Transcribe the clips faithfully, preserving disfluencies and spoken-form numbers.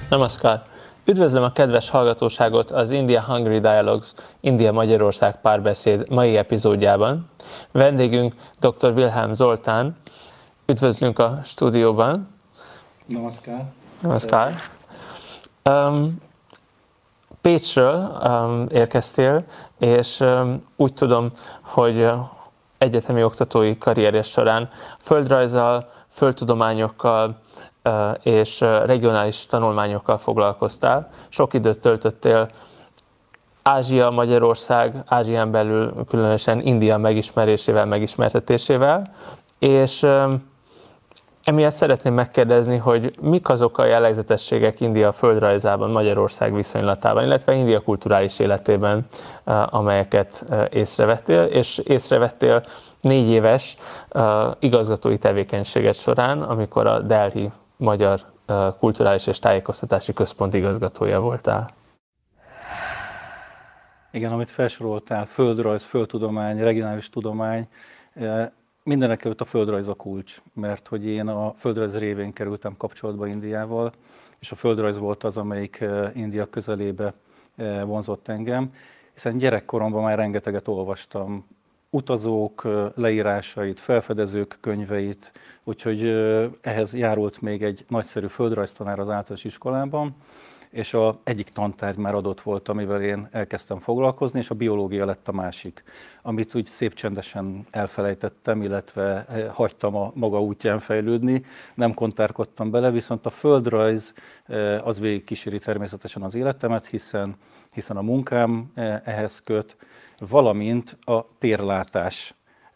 Namaskar! Üdvözlöm a kedves hallgatóságot az India-Hungary Dialogues India-Magyarország párbeszéd mai epizódjában. Vendégünk dr. Wilhelm Zoltán. Üdvözlünk a stúdióban. Namaskar! Namaskar! Um, Pécsről um, érkeztél, és um, úgy tudom, hogy egyetemi oktatói karrierje során földrajzzal, földtudományokkal és regionális tanulmányokkal foglalkoztál. Sok időt töltöttél Ázsia, Magyarország, Ázsián belül különösen India megismerésével, megismertetésével, és emiatt szeretném megkérdezni, hogy mik azok a jellegzetességek India földrajzában, Magyarország viszonylatában, illetve India kulturális életében, amelyeket észrevettél, és észrevettél négy éves igazgatói tevékenységet során, amikor a Delhi Magyar Kulturális és Tájékoztatási Központ igazgatója voltál. Igen, amit felsoroltál, földrajz, földtudomány, regionális tudomány, mindenekelőtt a földrajz a kulcs, mert hogy én a földrajz révén kerültem kapcsolatba Indiával, és a földrajz volt az, amelyik India közelébe vonzott engem, hiszen gyerekkoromban már rengeteget olvastam, utazók leírásait, felfedezők könyveit, úgyhogy ehhez járult még egy nagyszerű földrajztanár az általános iskolában, és a egyik tantárgy már adott volt, amivel én elkezdtem foglalkozni, és a biológia lett a másik, amit úgy szép csendesen elfelejtettem, illetve hagytam a maga útján fejlődni, nem kontárkodtam bele, viszont a földrajz az végig kíséri természetesen az életemet, hiszen, hiszen a munkám ehhez köt, valamint a térlátás,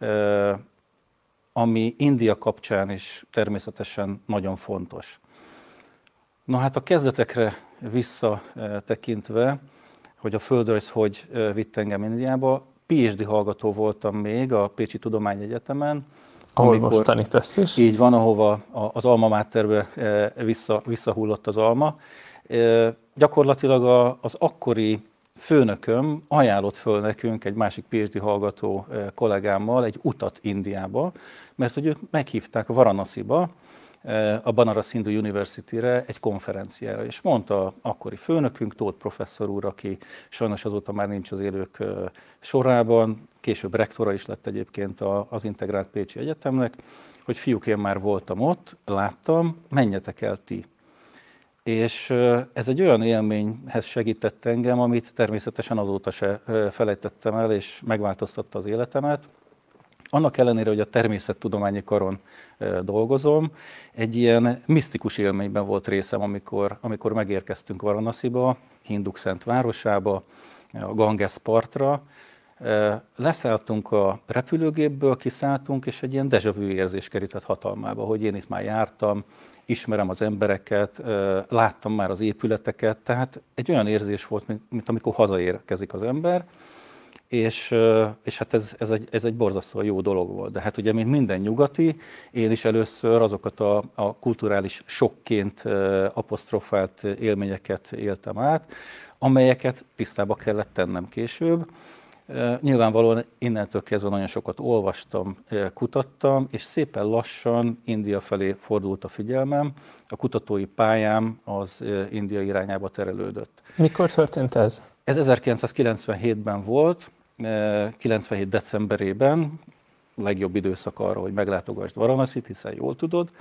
ami India kapcsán is természetesen nagyon fontos. Na hát a kezdetekre visszatekintve, hogy a földrajz hogy vitt engem Indiába, PhD hallgató voltam még a Pécsi Tudományegyetemen. Ahol most tanítasz is. Így van, ahova az alma máterbe vissza, visszahullott az alma. Gyakorlatilag az akkori főnököm ajánlott föl nekünk egy másik PhD hallgató kollégámmal egy utat Indiába, mert hogy ők meghívták Varanasiba, a Banaras Hindu University-re egy konferenciára, és mondta akkori főnökünk, Tóth professzor úr, aki sajnos azóta már nincs az élők sorában, később rektora is lett egyébként az Integrált Pécsi Egyetemnek, hogy fiúk, én már voltam ott, láttam, menjetek el ti. És ez egy olyan élményhez segített engem, amit természetesen azóta se felejtettem el, és megváltoztatta az életemet. Annak ellenére, hogy a természettudományi karon dolgozom, egy ilyen misztikus élményben volt részem, amikor, amikor megérkeztünk Varanasiba, hinduk szent városába, a Ganges partra. Leszálltunk a repülőgépből, kiszálltunk, és egy ilyen déjà vu érzés kerített hatalmába, hogy én itt már jártam, ismerem az embereket, láttam már az épületeket, tehát egy olyan érzés volt, mint, mint amikor hazaérkezik az ember, és, és hát ez, ez, egy, ez egy borzasztóan jó dolog volt. De hát ugye, mint minden nyugati, én is először azokat a, a kulturális sokként apostrofált élményeket éltem át, amelyeket tisztába kellett tennem később. Nyilvánvalóan innentől kezdve nagyon sokat olvastam, kutattam, és szépen lassan India felé fordult a figyelmem. A kutatói pályám az India irányába terelődött. Mikor történt ez? Ez ezerkilencszázkilencvenhétben volt, kilencvenhét decemberében, legjobb időszak arra, hogy meglátogasd Varanasit, hiszen jól tudod.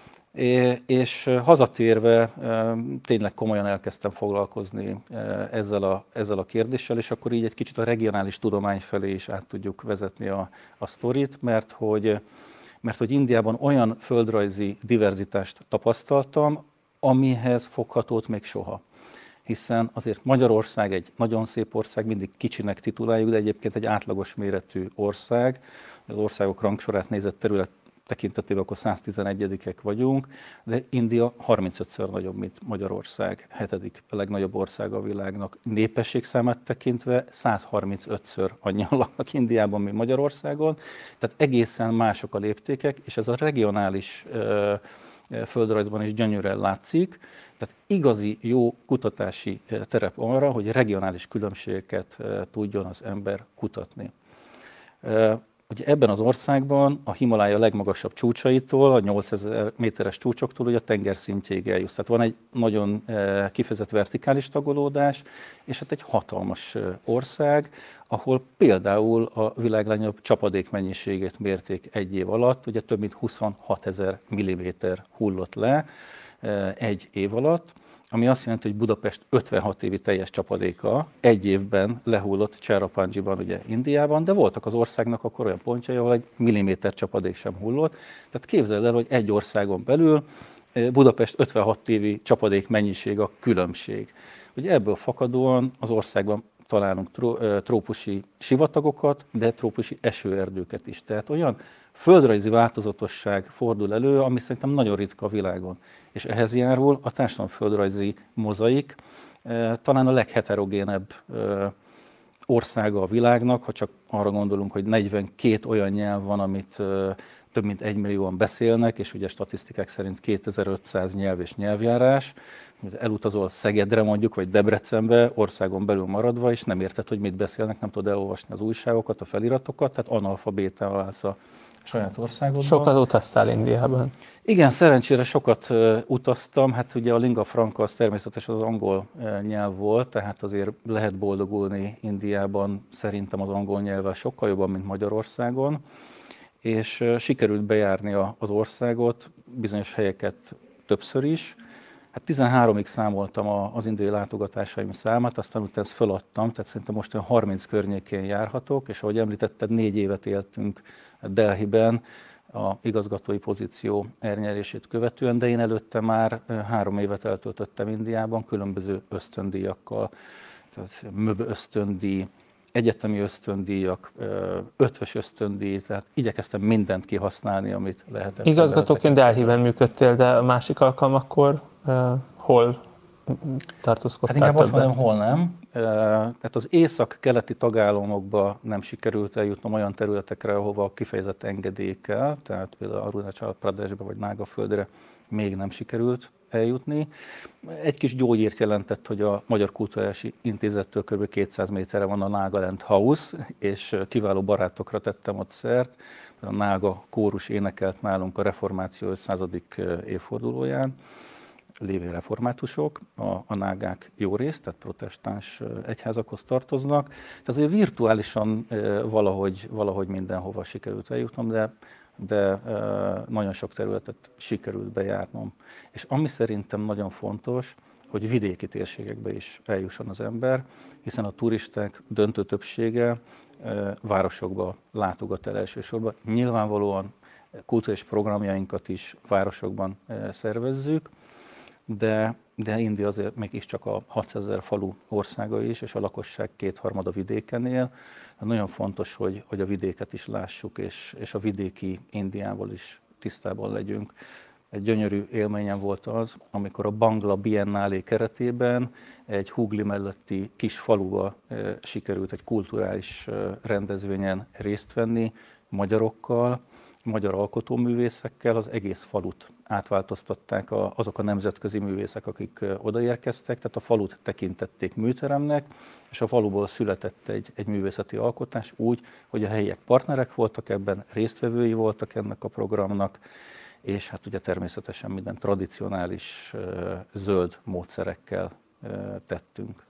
És hazatérve tényleg komolyan elkezdtem foglalkozni ezzel a, ezzel a kérdéssel, és akkor így egy kicsit a regionális tudomány felé is át tudjuk vezetni a, a sztorit, mert hogy, mert hogy Indiában olyan földrajzi diverzitást tapasztaltam, amihez foghatót még soha. Hiszen azért Magyarország egy nagyon szép ország, mindig kicsinek tituláljuk, de egyébként egy átlagos méretű ország. Az országok rangsorát nézett terület tekintetében akkor száztizenegyedikek vagyunk, de India harmincötször nagyobb, mint Magyarország, hetedik legnagyobb ország a világnak. Népességszámát tekintve százharmincötször annyian laknak Indiában, mint Magyarországon, tehát egészen mások a léptékek, és ez a regionális ö, földrajzban is gyönyörűen látszik. Tehát igazi jó kutatási terep arra, hogy regionális különbségeket tudjon az ember kutatni. ugye ebben az országban a Himalája legmagasabb csúcsaitól, a nyolcezer méteres csúcsoktól ugye a tengerszintjéig eljussz. Tehát van egy nagyon kifejezett vertikális tagolódás, és hát egy hatalmas ország, ahol például a világ legnagyobb csapadékmennyiségét mérték egy év alatt, ugye több mint huszonhatezer milliméter hullott le egy év alatt, ami azt jelenti, hogy Budapest ötvenhat évi teljes csapadéka egy évben lehullott Cserrapunjiban, ugye Indiában, de voltak az országnak akkor olyan pontjai, ahol egy milliméter csapadék sem hullott. Tehát képzeld el, hogy egy országon belül Budapest ötvenhat évi csapadék mennyiség a különbség. Ugye ebből fakadóan az országban találunk trópusi sivatagokat, de trópusi esőerdőket is. Tehát olyan földrajzi változatosság fordul elő, ami szerintem nagyon ritka a világon. És ehhez járul a társadalomföldrajzi mozaik, talán a legheterogénebb országa a világnak, ha csak arra gondolunk, hogy negyvenkét olyan nyelv van, amit több mint egymillióan beszélnek, és ugye statisztikák szerint kétezer-ötszáz nyelv és nyelvjárás. Elutazol Szegedre mondjuk, vagy Debrecenbe, országon belül maradva, és nem érted, hogy mit beszélnek, nem tudod elolvasni az újságokat, a feliratokat, tehát analfabétával állsz a saját országodban. Sokat utaztál Indiában? Igen, szerencsére sokat uh, utaztam, hát ugye a lingua franca az természetesen az angol uh, nyelv volt, tehát azért lehet boldogulni Indiában, szerintem az angol nyelvvel sokkal jobban, mint Magyarországon, és uh, sikerült bejárni a, az országot, bizonyos helyeket többször is. Hát tizenháromig számoltam a, az indiai látogatásaim számát, aztán utána ezt feladtam, tehát szerintem most olyan harminc környékén járhatok, és ahogy említetted, négy évet éltünk Delhiben a igazgatói pozíció elnyerését követően, de én előtte már három évet eltöltöttem Indiában, különböző ösztöndíjakkal, tehát MÖB ösztöndíj, egyetemi ösztöndíjak, ötves ösztöndíj, tehát igyekeztem mindent kihasználni, amit lehetett. Igazgatóként Delhiben működtél, de a másik alkalmakkor uh, hol tartózkodtál? Hát inkább azt mondom, hol nem. Tehát az észak-keleti tagállamokba nem sikerült eljutnom olyan területekre, ahova kifejezett engedélyekkel, tehát például Arunachal Pradeshbe vagy Nágaföldre még nem sikerült eljutni. Egy kis gyógyírt jelentett, hogy a Magyar Kulturális Intézettől kb. kétszáz méterre van a Nagaland House, és kiváló barátokra tettem ott szert. A Nága kórus énekelt nálunk a reformáció ötszázadik évfordulóján, lévő reformátusok, a, a nágák jó részt, tehát protestáns egyházakhoz tartoznak. Tehát azért virtuálisan valahogy, valahogy mindenhova sikerült eljutnom, de de nagyon sok területet sikerült bejárnom. És ami szerintem nagyon fontos, hogy vidéki térségekbe is eljusson az ember, hiszen a turisták döntő többsége városokba látogat el elsősorban. Nyilvánvalóan kulturális programjainkat is városokban szervezzük, de, de India azért mégiscsak a hatszázezer falu országa is, és a lakosság kétharmada vidéken él. Nagyon fontos, hogy, hogy a vidéket is lássuk, és, és a vidéki Indiával is tisztában legyünk. Egy gyönyörű élményem volt az, amikor a Bangla Biennálé keretében egy Hugli melletti kis faluba e, sikerült egy kulturális e, rendezvényen részt venni, magyarokkal, magyar alkotóművészekkel, az egész falut átváltoztatták a, azok a nemzetközi művészek, akik odaérkeztek, tehát a falut tekintették műteremnek, és a faluból született egy, egy művészeti alkotás úgy, hogy a helyiek partnerek voltak ebben, résztvevői voltak ennek a programnak, és hát ugye természetesen minden tradicionális zöld módszerekkel tettünk.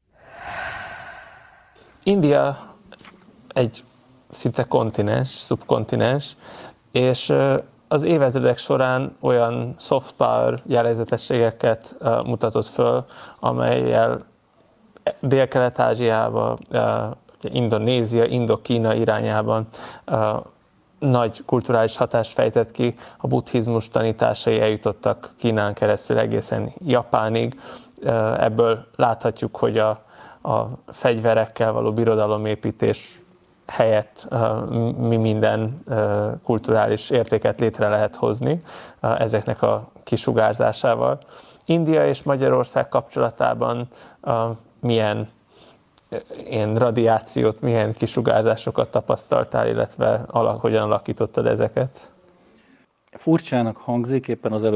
India egy szinte kontinens, szubkontinens, és az évezredek során olyan soft power jellegzetességeket mutatott föl, amelyel Dél-Kelet-Ázsiába, Indonézia, Indokína irányában nagy kulturális hatást fejtett ki, a buddhizmus tanításai eljutottak Kínán keresztül egészen Japánig. Ebből láthatjuk, hogy a, a fegyverekkel való birodalomépítés helyett mi minden kulturális értéket létre lehet hozni ezeknek a kisugárzásával. India és Magyarország kapcsolatában milyen ilyen radiációt, milyen kisugárzásokat tapasztaltál, illetve alak, hogyan alakítottad ezeket? Furcsának hangzik, éppen az előbb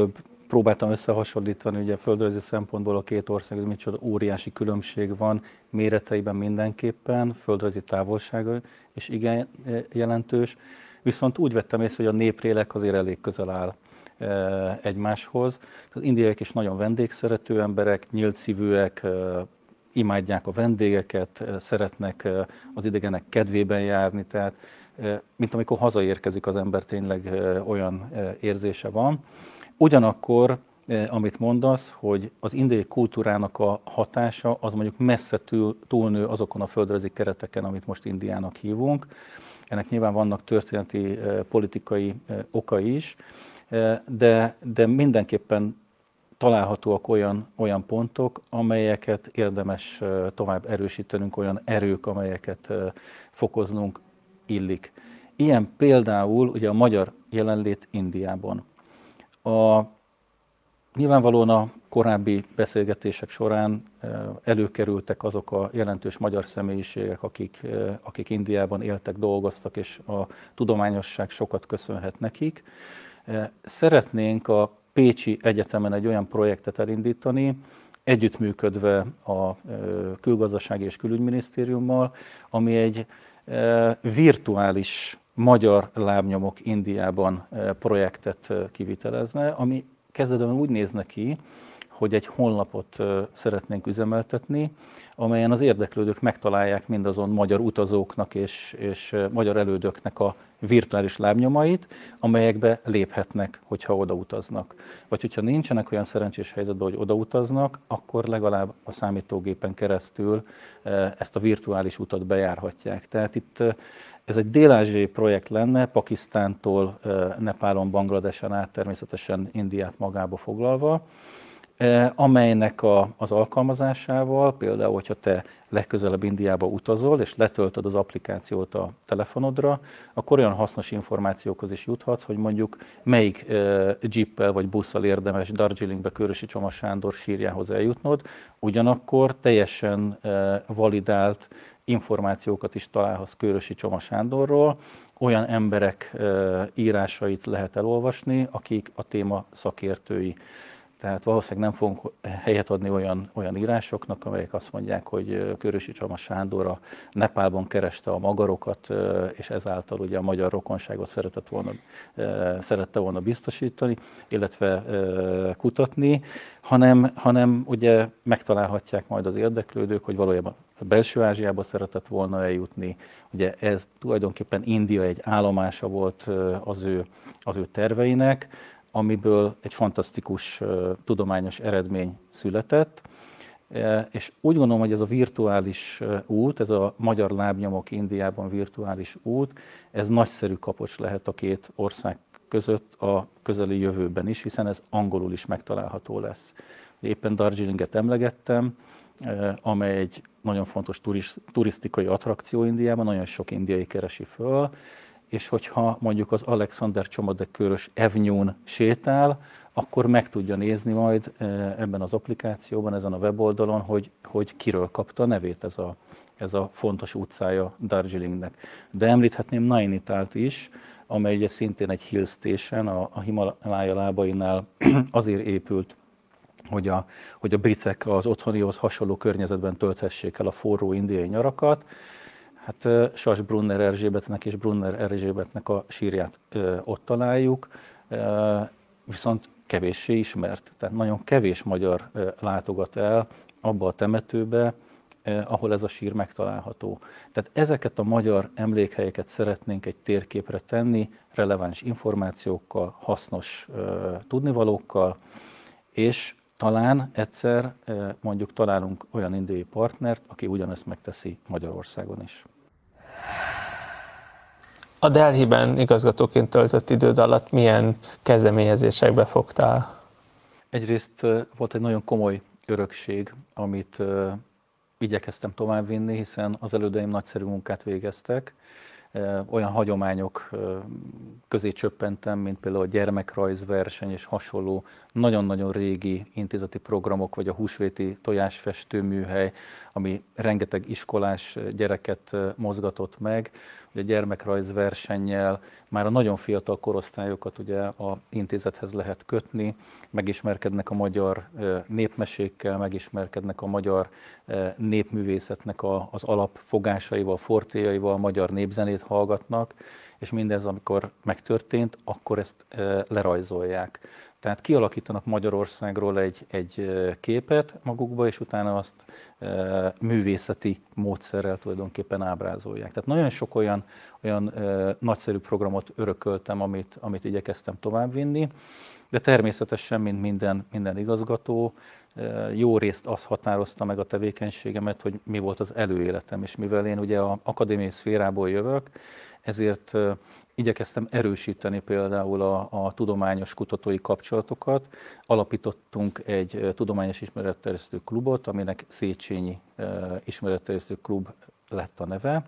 próbáltam összehasonlítani, ugye földrajzi szempontból a két ország, hogy micsoda óriási különbség van méreteiben mindenképpen, földrajzi távolsága és igen jelentős. Viszont úgy vettem észre, hogy a néplélek azért elég közel áll egymáshoz. Az indiaiak is nagyon vendégszerető emberek, nyílt szívűek, imádják a vendégeket, szeretnek az idegenek kedvében járni, tehát mint amikor hazaérkezik az ember, tényleg olyan érzése van. Ugyanakkor, amit mondasz, hogy az indiai kultúrának a hatása, az mondjuk messze túl, túlnő azokon a földrajzi kereteken, amit most Indiának hívunk. Ennek nyilván vannak történeti, politikai okai is, de, de mindenképpen találhatóak olyan, olyan pontok, amelyeket érdemes tovább erősítenünk, olyan erők, amelyeket fokoznunk illik. Ilyen például ugye a magyar jelenlét Indiában. A, nyilvánvalóan a korábbi beszélgetések során előkerültek azok a jelentős magyar személyiségek, akik, akik Indiában éltek, dolgoztak, és a tudományosság sokat köszönhet nekik. Szeretnénk a Pécsi Egyetemen egy olyan projektet elindítani, együttműködve a Külgazdasági és Külügyminisztériummal, ami egy virtuális magyar lábnyomok Indiában projektet kivitelezne, ami kezdetben úgy nézne ki, hogy egy honlapot szeretnénk üzemeltetni, amelyen az érdeklődők megtalálják mindazon magyar utazóknak és, és magyar elődöknek a virtuális lábnyomait, amelyekbe léphetnek, hogyha odautaznak. Vagy hogyha nincsenek olyan szerencsés helyzetben, hogy odautaznak, akkor legalább a számítógépen keresztül ezt a virtuális utat bejárhatják. Tehát itt ez egy dél-ázsiai projekt lenne, Pakisztántól Nepálon, Bangladesen át természetesen Indiát magába foglalva, amelynek a, az alkalmazásával, például, hogyha te legközelebb Indiába utazol, és letöltöd az applikációt a telefonodra, akkor olyan hasznos információkhoz is juthatsz, hogy mondjuk melyik e, jeeppel vagy busszal érdemes Darjeelingbe Kőrösi Csoma Sándor sírjához eljutnod, ugyanakkor teljesen e, validált információkat is találhatsz Kőrösi Csoma Sándorról, olyan emberek e, írásait lehet elolvasni, akik a téma szakértői. Tehát valószínűleg nem fogunk helyet adni olyan, olyan írásoknak, amelyek azt mondják, hogy Kőrösi Csoma Sándor a Nepálban kereste a magarokat, és ezáltal ugye a magyar rokonságot szeretett volna, szerette volna biztosítani, illetve kutatni, hanem, hanem ugye megtalálhatják majd az érdeklődők, hogy valójában a Belső-Ázsiába szeretett volna eljutni. Ugye ez tulajdonképpen India egy állomása volt az ő, az ő terveinek, amiből egy fantasztikus uh, tudományos eredmény született, uh, és úgy gondolom, hogy ez a virtuális uh, út, ez a magyar lábnyomok Indiában virtuális út, ez nagyszerű kapocs lehet a két ország között a közeli jövőben is, hiszen ez angolul is megtalálható lesz. Éppen Darjeelinget emlegettem, uh, amely egy nagyon fontos turist, turisztikai attrakció Indiában, nagyon sok indiai keresi föl, és hogyha mondjuk az Alexander Csomadek-Körös Avenue-n sétál, akkor meg tudja nézni majd ebben az applikációban, ezen a weboldalon, hogy, hogy kiről kapta a nevét ez a, ez a fontos utcája Darjeelingnek. De említhetném Nainitált is, amely ugye szintén egy hill station, a, a Himalája lábainál azért épült, hogy a, hogy a britek az otthonihoz hasonló környezetben tölthessék el a forró indiai nyarakat. Hát Sas Brunner Erzsébetnek és Brunner Erzsébetnek a sírját ö, ott találjuk, ö, viszont kevéssé ismert. Tehát nagyon kevés magyar ö, látogat el abba a temetőbe, ö, ahol ez a sír megtalálható. Tehát ezeket a magyar emlékhelyeket szeretnénk egy térképre tenni, releváns információkkal, hasznos ö, tudnivalókkal, és talán egyszer mondjuk találunk olyan indiai partnert, aki ugyanezt megteszi Magyarországon is. A Delhiben igazgatóként töltött időd alatt milyen kezdeményezésekbe fogtál? Egyrészt volt egy nagyon komoly örökség, amit igyekeztem továbbvinni, hiszen az elődeim nagyszerű munkát végeztek, olyan hagyományok közé csöppentem, mint például a gyermekrajzverseny és hasonló nagyon-nagyon régi intézeti programok, vagy a húsvéti tojásfestőműhely, ami rengeteg iskolás gyereket mozgatott meg. Ugye a gyermekrajzversennyel már a nagyon fiatal korosztályokat ugye a intézethez lehet kötni, megismerkednek a magyar népmesékkel, megismerkednek a magyar népművészetnek az alapfogásaival, fortéjaival, magyar népzenét hallgatnak, és mindez, amikor megtörtént, akkor ezt lerajzolják. Tehát kialakítanak Magyarországról egy, egy képet magukba, és utána azt e, művészeti módszerrel tulajdonképpen ábrázolják. Tehát nagyon sok olyan, olyan e, nagyszerű programot örököltem, amit, amit igyekeztem továbbvinni, de természetesen, mint minden, minden igazgató, e, jó részt azt határozta meg a tevékenységemet, hogy mi volt az előéletem, és mivel én ugye az akadémiai szférából jövök, ezért e, igyekeztem erősíteni például a, a tudományos kutatói kapcsolatokat. Alapítottunk egy tudományos ismeretterjesztő klubot, aminek Széchenyi ismeretterjesztő klub lett a neve,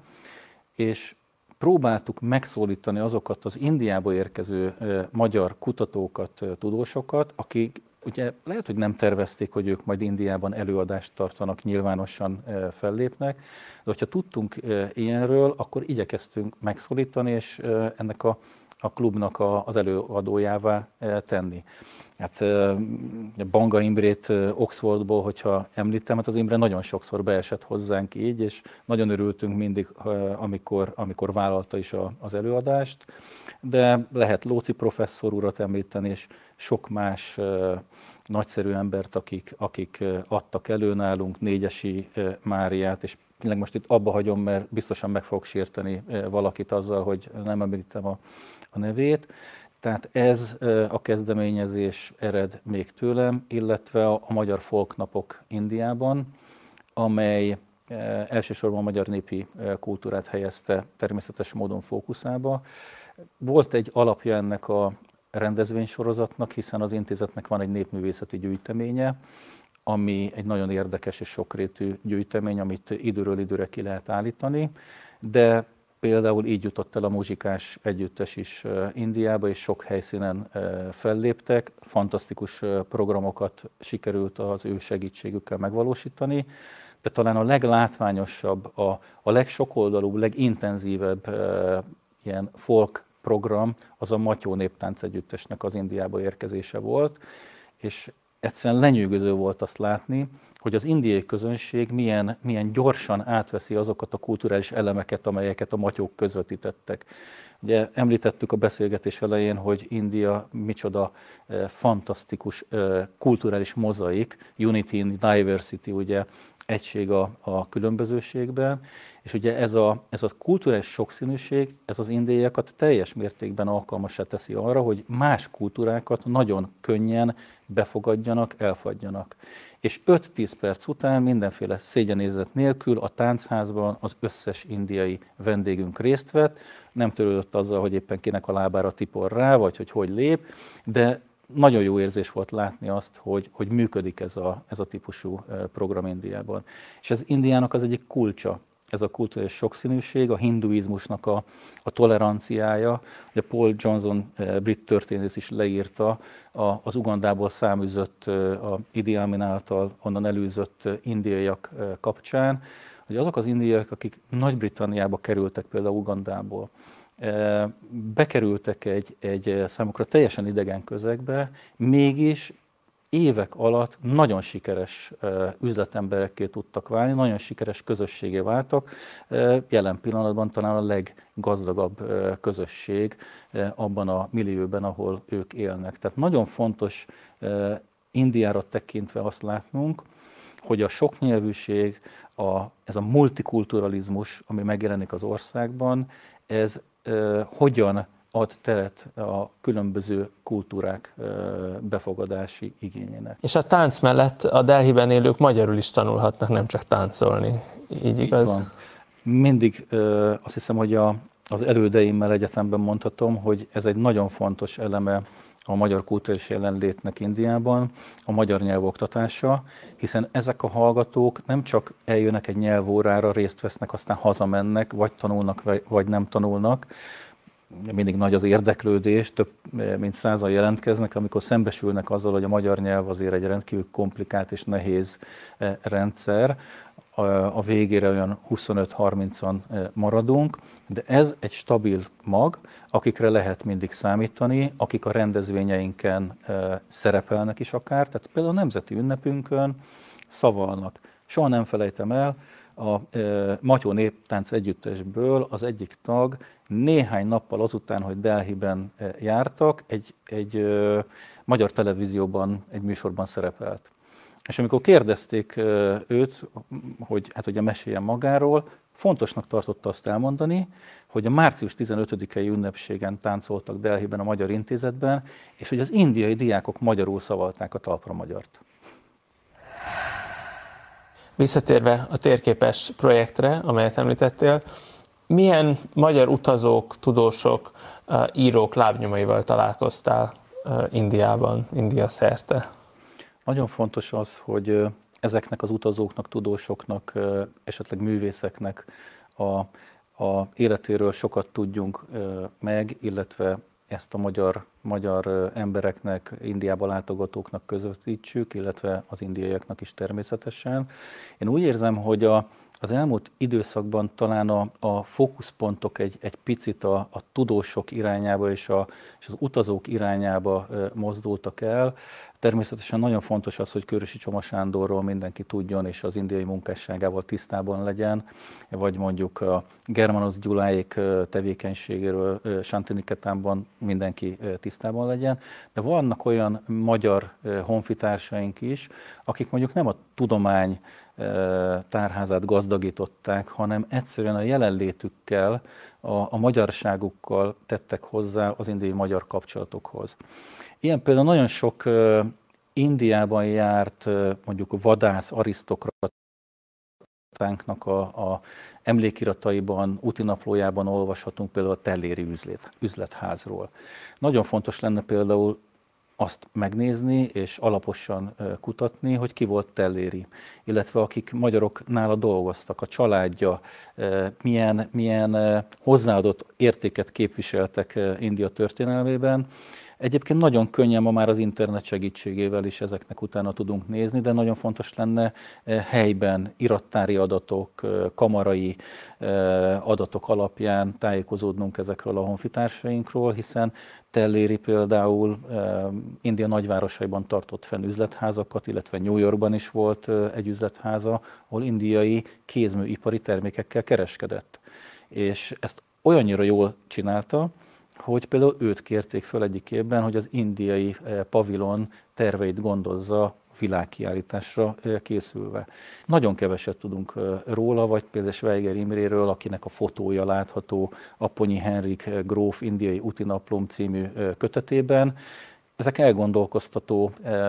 és próbáltuk megszólítani azokat az Indiába érkező magyar kutatókat, tudósokat, akik ugye lehet, hogy nem tervezték, hogy ők majd Indiában előadást tartanak, nyilvánosan fellépnek, de hogyha tudtunk ilyenről, akkor igyekeztünk megszólítani, és ennek a, a klubnak a, az előadójává tenni. Hát Banga Imrét Oxfordból, hogyha említem, hát az Imre nagyon sokszor beesett hozzánk így, és nagyon örültünk mindig, amikor, amikor vállalta is a, az előadást, de lehet Lóczy professzor urat említeni, és sok más nagyszerű embert, akik, akik adtak elő nálunk, Négyesi Máriát, és tényleg most itt abba hagyom, mert biztosan meg fogok sérteni valakit azzal, hogy nem említem a, a nevét. Tehát ez a kezdeményezés ered még tőlem, illetve a, a Magyar Folknapok Indiában, amely elsősorban a magyar népi kultúrát helyezte természetes módon fókuszába. Volt egy alapja ennek a rendezvénysorozatnak, hiszen az intézetnek van egy népművészeti gyűjteménye, ami egy nagyon érdekes és sokrétű gyűjtemény, amit időről időre ki lehet állítani, de például így jutott el a muzsikás együttes is Indiába, és sok helyszínen felléptek, fantasztikus programokat sikerült az ő segítségükkel megvalósítani, de talán a leglátványosabb, a, a legsokoldalúbb, legintenzívebb ilyen folk program az a Matyó Néptánc Együttesnek az Indiába érkezése volt, és egyszerűen lenyűgöző volt azt látni, hogy az indiai közönség milyen, milyen gyorsan átveszi azokat a kulturális elemeket, amelyeket a matyók közvetítettek. Ugye említettük a beszélgetés elején, hogy India micsoda eh, fantasztikus eh, kulturális mozaik, unity in diversity, ugye egység a, a különbözőségben, és ugye ez a, ez a kulturális sokszínűség, ez az indiaiakat teljes mértékben alkalmassá teszi arra, hogy más kultúrákat nagyon könnyen befogadjanak, elfogadjanak. És öt-tíz perc után mindenféle szégyenézet nélkül a táncházban az összes indiai vendégünk részt vett, nem törődött azzal, hogy éppen kinek a lábára tipor rá, vagy hogy hogy lép, de nagyon jó érzés volt látni azt, hogy, hogy működik ez a, ez a típusú program Indiában. És ez Indiának az egyik kulcsa, ez a kulturális sokszínűség, a hinduizmusnak a, a toleranciája. Ugye Paul Johnson, brit történész is leírta a, az Ugandából száműzött, a Idi Amin által onnan elűzött indiaiak kapcsán, hogy azok az indiaiak, akik Nagy-Britanniába kerültek például Ugandából, bekerültek egy, egy számukra teljesen idegen közegbe, mégis évek alatt nagyon sikeres üzletemberekké tudtak válni, nagyon sikeres közösségé váltak. Jelen pillanatban talán a leggazdagabb közösség abban a millióben, ahol ők élnek. Tehát nagyon fontos Indiára tekintve azt látnunk, hogy a soknyelvűség, a, ez a multikulturalizmus, ami megjelenik az országban, ez uh, hogyan ad teret a különböző kultúrák uh, befogadási igényének. És a tánc mellett a Delhiben élők magyarul is tanulhatnak, nem csak táncolni. Így igaz? Így van. Mindig uh, azt hiszem, hogy a, az elődeimmel egyetemben mondhatom, hogy ez egy nagyon fontos eleme a magyar kulturális jelenlétnek Indiában, a magyar nyelv oktatása, hiszen ezek a hallgatók nem csak eljönnek egy nyelvórára, részt vesznek, aztán hazamennek, vagy tanulnak, vagy nem tanulnak. Mindig nagy az érdeklődés, több mint százan jelentkeznek, amikor szembesülnek azzal, hogy a magyar nyelv azért egy rendkívül komplikált és nehéz rendszer. A végére olyan huszonöt-harmincan maradunk, de ez egy stabil mag, akikre lehet mindig számítani, akik a rendezvényeinken szerepelnek is akár, tehát például a nemzeti ünnepünkön szavalnak. Soha nem felejtem el, a Matyó Néptánc Együttesből az egyik tag néhány nappal azután, hogy Delhiben jártak, egy, egy magyar televízióban, egy műsorban szerepelt. És amikor kérdezték őt, hogy hát ugye meséljen magáról, fontosnak tartotta azt elmondani, hogy a március tizenötödikei ünnepségen táncoltak Delhiben a Magyar Intézetben, és hogy az indiai diákok magyarul szavalták a talpra magyart. Visszatérve a térképes projektre, amelyet említettél, milyen magyar utazók, tudósok, írók lábnyomaival találkoztál Indiában, India szerte? Nagyon fontos az, hogy ezeknek az utazóknak, tudósoknak, esetleg művészeknek a, a életéről sokat tudjunk meg, illetve ezt a magyar, magyar embereknek, Indiába látogatóknak közvetítsük, illetve az indiaiaknak is természetesen. Én úgy érzem, hogy a, az elmúlt időszakban talán a, a fókuszpontok egy, egy picit a, a tudósok irányába és, a, és az utazók irányába mozdultak el. Természetesen nagyon fontos az, hogy Kőrösi Csoma Sándorról mindenki tudjon, és az indiai munkásságával tisztában legyen, vagy mondjuk a Germanos Gyuláék tevékenységéről Santiniketánban mindenki tisztában legyen. De vannak olyan magyar honfitársaink is, akik mondjuk nem a tudomány tárházát gazdagították, hanem egyszerűen a jelenlétükkel, a, a magyarságukkal tettek hozzá az indiai-magyar kapcsolatokhoz. Ilyen például nagyon sok uh, Indiában járt uh, mondjuk vadász arisztokratánknak a, a emlékirataiban, útinaplójában olvashatunk például a telléri üzlet, üzletházról. Nagyon fontos lenne például azt megnézni és alaposan kutatni, hogy ki volt Telléri, illetve akik magyarok nála dolgoztak, a családja, milyen, milyen hozzáadott értéket képviseltek India történelmében. Egyébként nagyon könnyen ma már az internet segítségével is ezeknek utána tudunk nézni, de nagyon fontos lenne helyben irattári adatok, kamarai adatok alapján tájékozódnunk ezekről a honfitársainkról, hiszen Telléri például India nagyvárosaiban tartott fenn üzletházakat, illetve New Yorkban is volt egy üzletháza, ahol indiai kézműipari termékekkel kereskedett. És ezt olyannyira jól csinálta, hogy például őt kérték föl egyik évben, hogy az indiai pavilon terveit gondozza világkiállításra készülve. Nagyon keveset tudunk róla, vagy például Schweiger Imréről, akinek a fotója látható Apponyi Henrik gróf indiai útinaplóm című kötetében. Ezek elgondolkoztató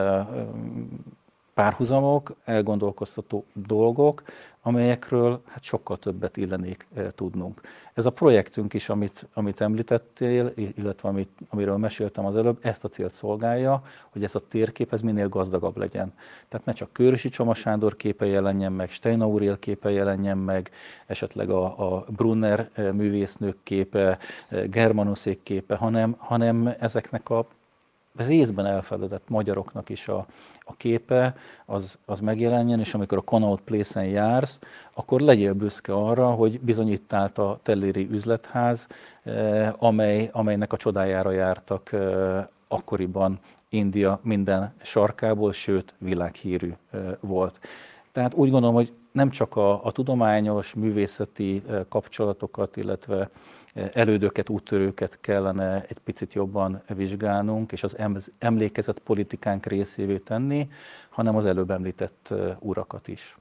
párhuzamok, elgondolkoztató dolgok, amelyekről hát sokkal többet illenék e, tudnunk. Ez a projektünk is, amit, amit említettél, illetve amit, amiről meséltem az előbb, ezt a célt szolgálja, hogy ez a térkép ez minél gazdagabb legyen. Tehát ne csak Kőrösi Csoma Sándor képe jelenjen meg, Steina Uriel képe jelenjen meg, esetleg a, a Brunner művésznők képe, Germanuszék képe, hanem, hanem ezeknek a részben elfeledett magyaroknak is a, a képe, az, az megjelenjen, és amikor a Connaught Place-en jársz, akkor legyél büszke arra, hogy bizony itt állt a telléri üzletház, eh, amely, amelynek a csodájára jártak eh, akkoriban India minden sarkából, sőt világhírű eh, volt. Tehát úgy gondolom, hogy nem csak a, a tudományos, művészeti eh, kapcsolatokat, illetve elődöket, úttörőket kellene egy picit jobban vizsgálnunk, és az emlékezet politikánk részévé tenni, hanem az előbb említett urakat is.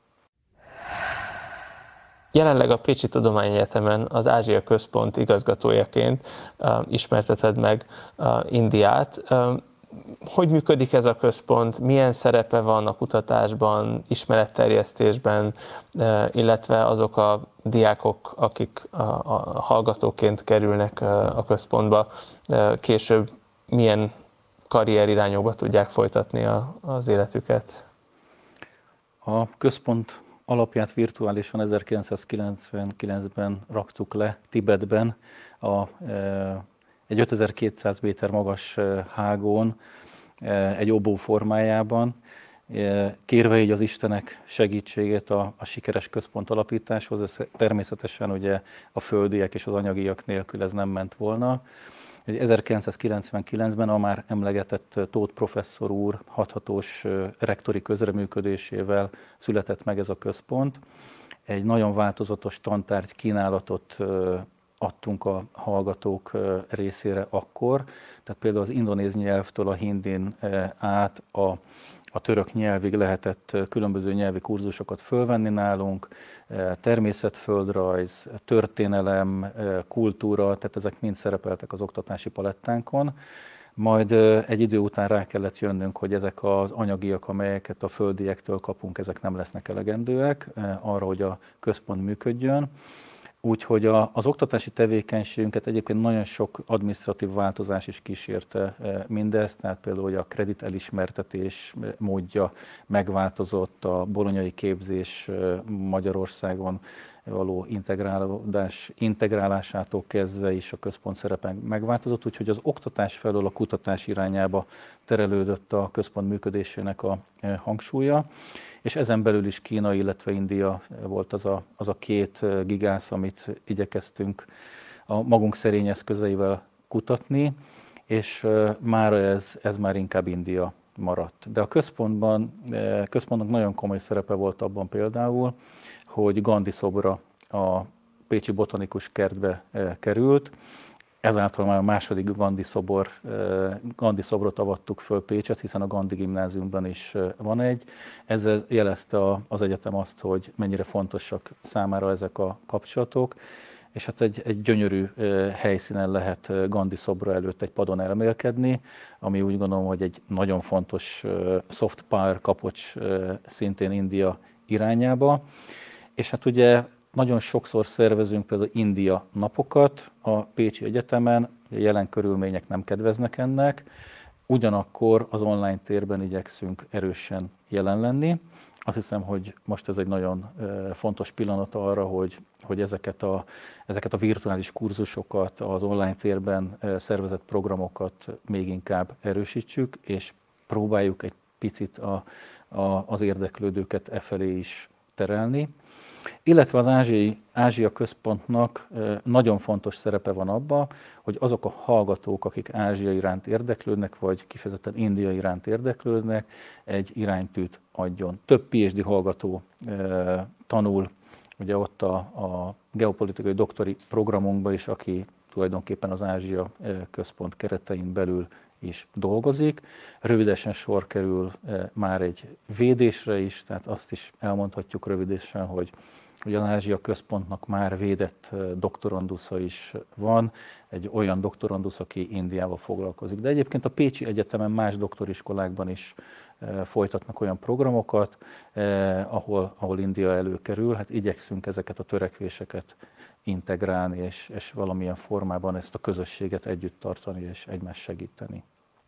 Jelenleg a Pécsi Tudományegyetemen az Ázsia Központ igazgatójaként uh, ismerteted meg uh, Indiát. Uh, hogy működik ez a központ, milyen szerepe van a kutatásban, ismeretterjesztésben, illetve azok a diákok, akik a, a hallgatóként kerülnek a központba, később milyen karrierirányokba tudják folytatni a, az életüket. A központ alapját virtuálisan ezerkilencszázkilencvenkilencben raktuk le Tibetben, a, egy ötezer-kétszáz méter magas hágón, egy obó formájában, kérve így az Istenek segítségét a, a sikeres központ alapításhoz. Ez természetesen ugye a földiek és az anyagiak nélkül ez nem ment volna. ezerkilencszázkilencvenkilencben a már emlegetett Tóth professzor úr hathatós rektori közreműködésével született meg ez a központ. Egy nagyon változatos tantárgy kínálatot adtunk a hallgatók részére akkor, tehát például az indonéz nyelvtől a hindin át a A török nyelvig lehetett különböző nyelvi kurzusokat fölvenni nálunk, természetföldrajz, történelem, kultúra, tehát ezek mind szerepeltek az oktatási palettánkon. Majd egy idő után rá kellett jönnünk, hogy ezek az anyagiak, amelyeket a földiektől kapunk, ezek nem lesznek elegendőek arra, hogy a központ működjön. Úgyhogy a, az oktatási tevékenységünket egyébként nagyon sok adminisztratív változás is kísérte mindezt, tehát például hogy a kredit elismertetés módja megváltozott, a bolonyai képzés Magyarországon való integrálás, integrálásától kezdve is a központ szerepe megváltozott, úgyhogy az oktatás felől a kutatás irányába terelődött a központ működésének a hangsúlya, és ezen belül is Kína, illetve India volt az a, az a két gigász, amit igyekeztünk a magunk szerény eszközeivel kutatni, és mára ez, ez már inkább India maradt. De a központban, központnak nagyon komoly szerepe volt abban például, hogy Gandhi szobra a Pécsi Botanikus Kertbe került. Ezáltal már a második Gandhi, szobor, Gandhi szobrot avattuk föl Pécset, hiszen a Gandhi gimnáziumban is van egy. Ezzel jelezte az egyetem azt, hogy mennyire fontosak számára ezek a kapcsolatok, és hát egy, egy gyönyörű helyszínen lehet Gandhi szobra előtt egy padon elmélkedni, ami úgy gondolom, hogy egy nagyon fontos soft power kapocs szintén India irányába. És hát ugye nagyon sokszor szervezünk például India napokat a Pécsi Egyetemen, jelen körülmények nem kedveznek ennek, ugyanakkor az online térben igyekszünk erősen jelen lenni. Azt hiszem, hogy most ez egy nagyon fontos pillanat arra, hogy, hogy ezeket, a, ezeket a virtuális kurzusokat, az online térben szervezett programokat még inkább erősítsük, és próbáljuk egy picit a, a, az érdeklődőket e felé is terelni. Illetve az Ázsiai, Ázsia Központnak nagyon fontos szerepe van abban, hogy azok a hallgatók, akik Ázsia iránt érdeklődnek, vagy kifejezetten India iránt érdeklődnek, egy iránytűt adjon. Több PhD hallgató tanul, ugye ott a, a geopolitikai doktori programunkban is, aki tulajdonképpen az Ázsia Központ keretein belül is dolgozik. Rövidesen sor kerül már egy védésre is, tehát azt is elmondhatjuk rövidesen, hogy ugye az Ázsia Központnak már védett doktorandusza is van, egy olyan doktorandusz, aki Indiával foglalkozik. De egyébként a Pécsi Egyetemen más doktoriskolákban is folytatnak olyan programokat, ahol, ahol India előkerül. Hát igyekszünk ezeket a törekvéseket integrálni, és, és valamilyen formában ezt a közösséget együtt tartani, és egymást segíteni.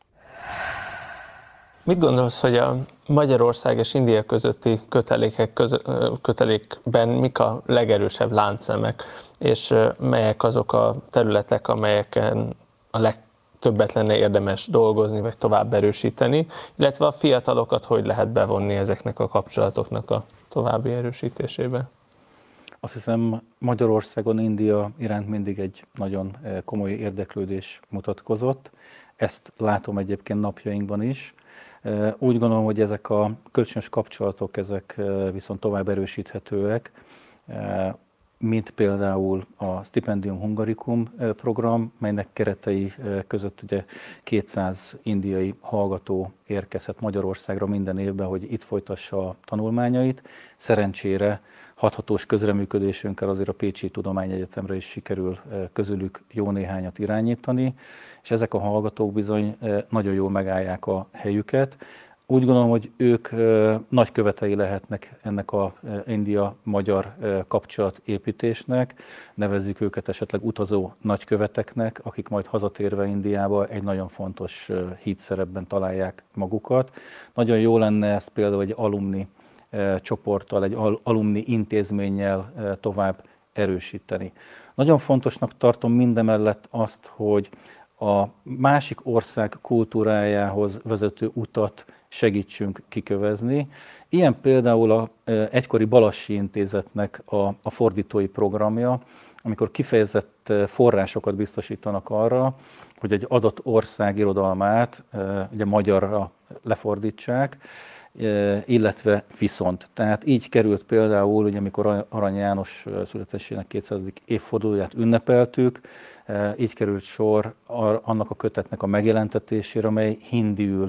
Mit gondolsz, hogy a Magyarország és India közötti kötelékek közö, kötelékben mik a legerősebb láncszemek, és melyek azok a területek, amelyeken a legtöbbet lenne érdemes dolgozni, vagy tovább erősíteni, illetve a fiatalokat hogy lehet bevonni ezeknek a kapcsolatoknak a további erősítésébe? Azt hiszem, Magyarországon India iránt mindig egy nagyon komoly érdeklődés mutatkozott. Ezt látom egyébként napjainkban is. Úgy gondolom, hogy ezek a kölcsönös kapcsolatok, ezek viszont tovább erősíthetőek, mint például a Stipendium Hungarikum program, melynek keretei között ugye kétszáz indiai hallgató érkezett Magyarországra minden évben, hogy itt folytassa a tanulmányait. Szerencsére hathatós közreműködésünkkel azért a Pécsi Tudományegyetemre is sikerül közülük jó néhányat irányítani, és ezek a hallgatók bizony nagyon jól megállják a helyüket. Úgy gondolom, hogy ők nagy követei lehetnek ennek a India-magyar kapcsolatépítésnek. Nevezzük őket esetleg utazó nagyköveteknek, akik majd hazatérve Indiába egy nagyon fontos hídszerepben találják magukat. Nagyon jó lenne ezt például egy alumni csoporttal, egy alumni intézménnyel tovább erősíteni. Nagyon fontosnak tartom mindemellett azt, hogy a másik ország kultúrájához vezető utat segítsünk kikövezni. Ilyen például a egykori Balassi Intézetnek a, a fordítói programja, amikor kifejezett forrásokat biztosítanak arra, hogy egy adott ország irodalmát ugye magyarra lefordítsák, illetve viszont. Tehát így került például, ugye, amikor Arany János születésének kétszázadik évfordulóját ünnepeltük, így került sor annak a kötetnek a megjelentetésére, amely hindiül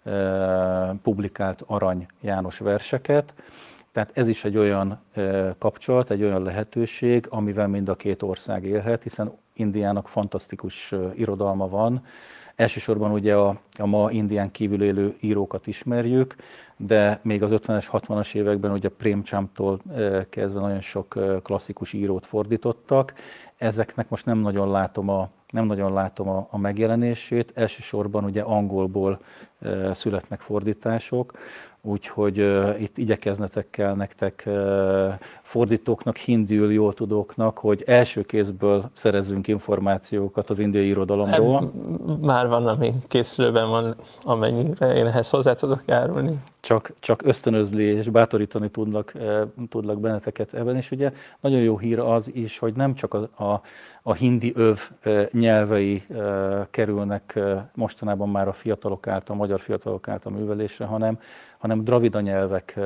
publikált Arany János verseket. Tehát ez is egy olyan kapcsolat, egy olyan lehetőség, amivel mind a két ország élhet, hiszen Indiának fantasztikus irodalma van. Elsősorban ugye a, a ma Indián kívül élő írókat ismerjük, de még az ötvenes, hatvanas években ugye Premchandtól kezdve nagyon sok klasszikus írót fordítottak. Ezeknek most nem nagyon látom a, nem nagyon látom a, a megjelenését. Elsősorban ugye angolból születnek fordítások, úgyhogy uh, itt igyekeznetek kell nektek uh, fordítóknak, hindiül jól tudóknak, hogy első kézből szerezzünk információkat az indiai irodalomról. Már van, ami készülőben van, amennyire én ehhez hozzá tudok járulni. Csak, csak ösztönözni és bátorítani tudlak, uh, tudlak benneteket ebben, és ugye nagyon jó hír az is, hogy nem csak a, a, a hindi öv uh, nyelvei uh, kerülnek uh, mostanában már a fiatalok által, a magyar fiatalok által művelésre, hanem hanem dravida nyelvek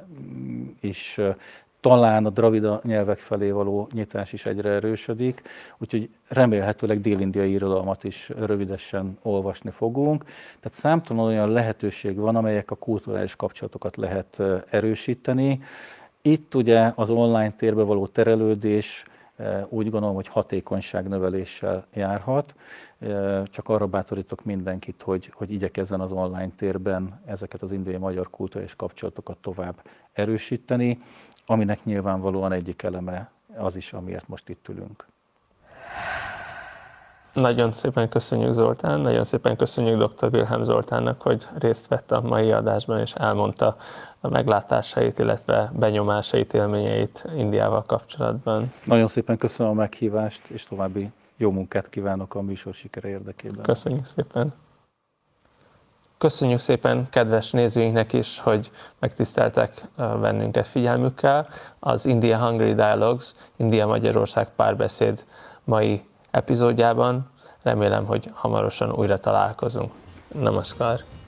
is, talán a dravida nyelvek felé való nyitás is egyre erősödik, úgyhogy remélhetőleg dél-indiai irodalmat is rövidesen olvasni fogunk. Tehát számtalan olyan lehetőség van, amelyek a kulturális kapcsolatokat lehet erősíteni. Itt ugye az online térbe való terelődés úgy gondolom, hogy hatékonyságnöveléssel járhat. Csak arra bátorítok mindenkit, hogy, hogy igyekezzen az online térben ezeket az indiai magyar kulturális kapcsolatokat tovább erősíteni, aminek nyilvánvalóan egyik eleme az is, amiért most itt ülünk. Nagyon szépen köszönjük Zoltán, nagyon szépen köszönjük doktor Wilhelm Zoltánnak, hogy részt vett a mai adásban és elmondta a meglátásait, illetve benyomásait, élményeit Indiával kapcsolatban. Nagyon szépen köszönöm a meghívást, és további jó munkát kívánok a műsor sikere érdekében. Köszönjük szépen! Köszönjük szépen kedves nézőinknek is, hogy megtiszteltek bennünket figyelmükkel. Az India Hungary Dialogues, India-Magyarország párbeszéd mai epizódjában. Remélem, hogy hamarosan újra találkozunk. Namaskar!